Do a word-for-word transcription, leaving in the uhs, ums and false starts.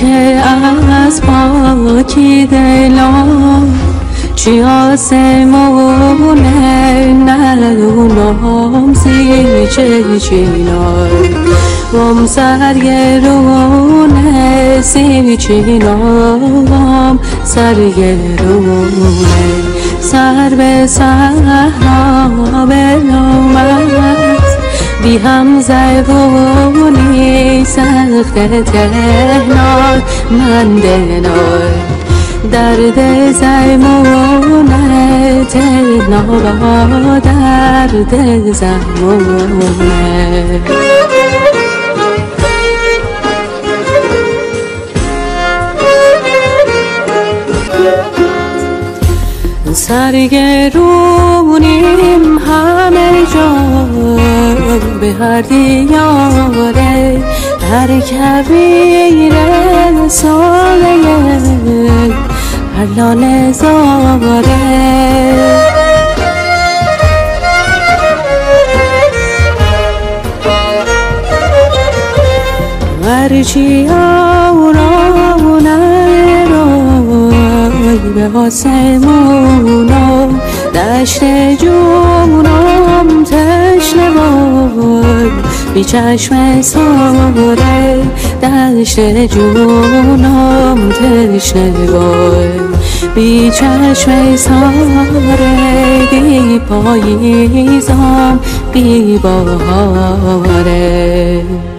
که از پاکی دلم چی آسمونه ندونم زیچه چینای وم سرگرونه سی چینام سرگرونه سر به صحرا بلومت بی هم زبونی سخت تهنار من دنار درد زمونه تهنارا درد زمونه سرگرونیم همه جا به هر دیاره هر کبیر ساله هر لانه زاره ورچی آورانه روی به آسمونا دشت جونم تشنه وای بی چشم ساره دشت جونم تشنه وای بی چشم ساره بی پاییزم بی بهاره